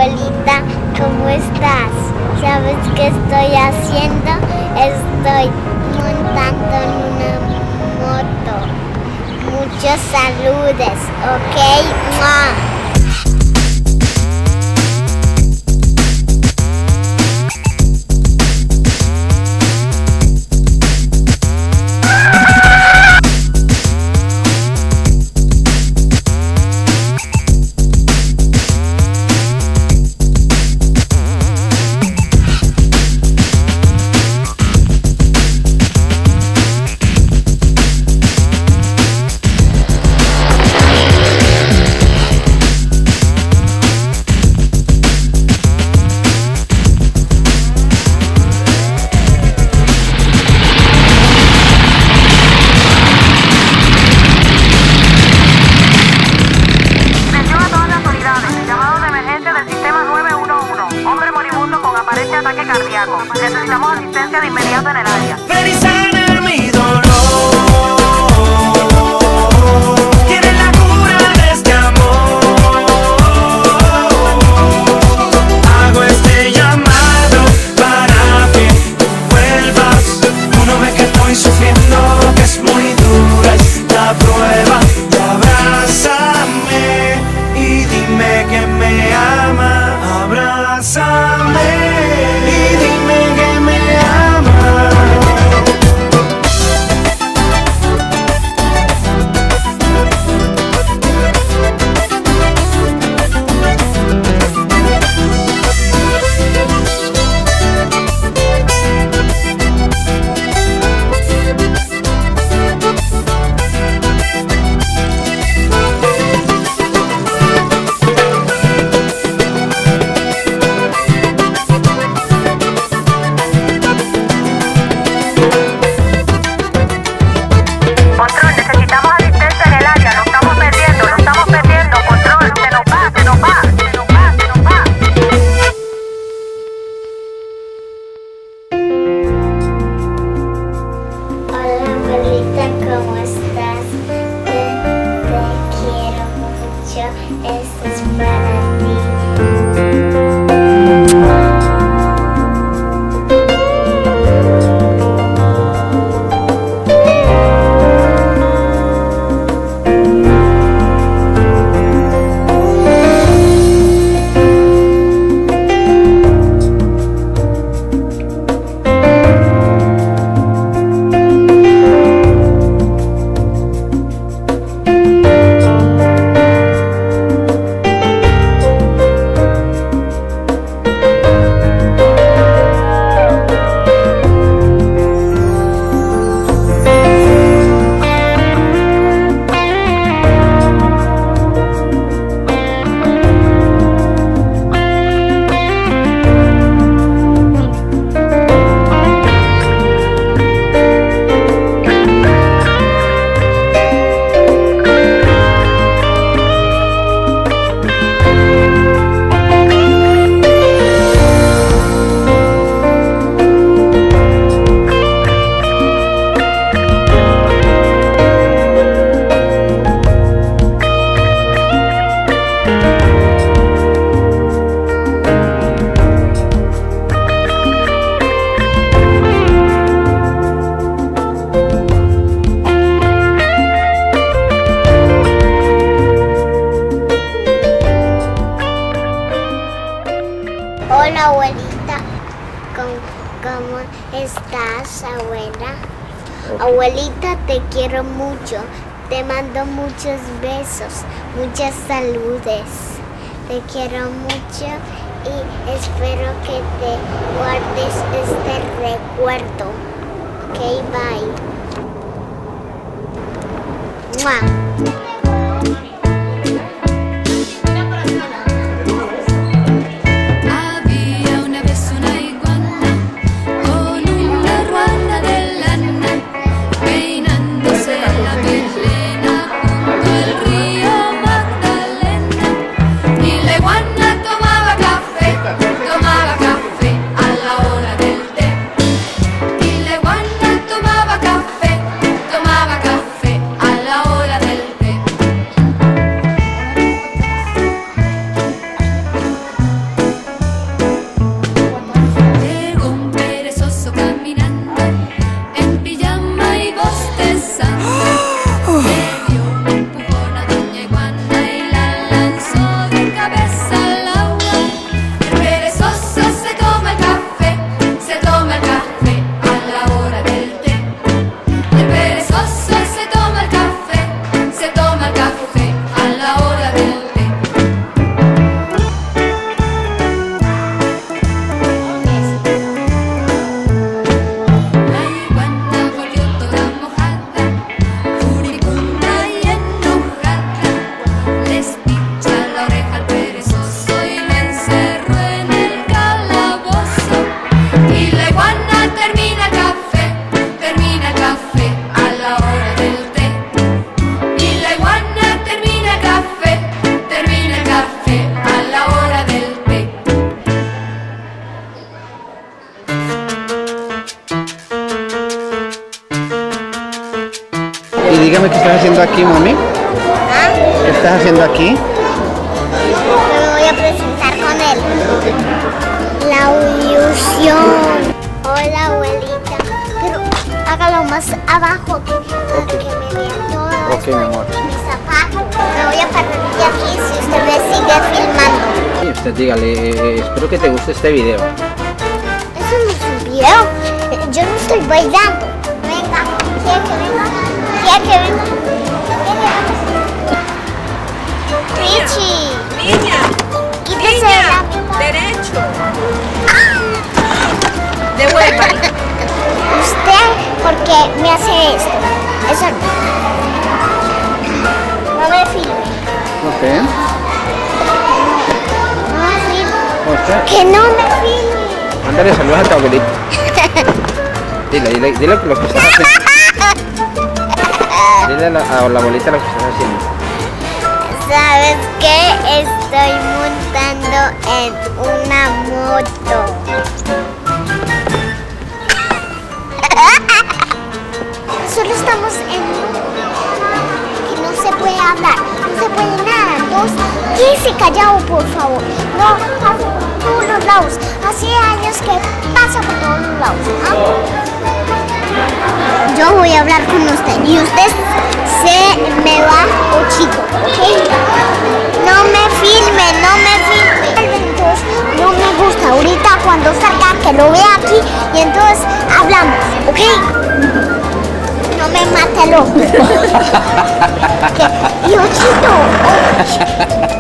abuelita, ¿cómo estás? ¿Sabes qué estoy haciendo? Estoy montando en una moto. Muchos saludos, ¿ok? ¡Mua! Ataque cardíaco. Necesitamos asistencia de inmediato en el área. Ven y sana mi dolor. Tienes la cura de este amor. Hago este llamado para que vuelvas. Tú no ves que estoy sufriendo, que es muy dura esta prueba. Y abrázame y dime que me ama. Abrázame. ¿Cómo estás? Te quiero mucho. Esto es para ti. Hola abuelita, ¿cómo estás, abuela? Abuelita, te quiero mucho, te mando muchos besos, muchas saludes. Te quiero mucho y espero que te guardes este recuerdo. Ok, bye. ¡Mua! Tomaba café a la hora del té. ¿Ah? ¿Qué estás haciendo aquí? Me voy a presentar con él. La ilusión. Hola, abuelita. Pero hágalo más abajo que me vea todo. Ok, mi amor. Mis zapatos. Me voy a parar de aquí si usted me sigue filmando. Y usted dígale, espero que te guste este video. Eso no es un video. Yo no estoy bailando. Venga, quiere que venga. Quiere que venga. Richie. Niña, Quítese de la mitad. derecho. Devuélvalo. Usted, ¿por qué me hace esto? Eso no. No me filme. Ok. No me filme. Ok. Que no me filme. Mándale saludos a tu abuelita. Dile lo que estás haciendo. Dile a la abuelita lo que estás haciendo. ¿Sabes qué? Estoy montando en una moto. Solo estamos en que no se puede hablar, no se puede nada. Entonces, quédese callado, por favor. No pasa por todos los lados. Hace años que pasa por todos los lados. ¿Ah? Yo voy a hablar con usted y usted se me va chico, ¿ok? No me filme, no me filme. Entonces, no me gusta. Ahorita cuando salga que lo vea aquí y entonces hablamos, ¿ok? No me mate loco. Y Ochito,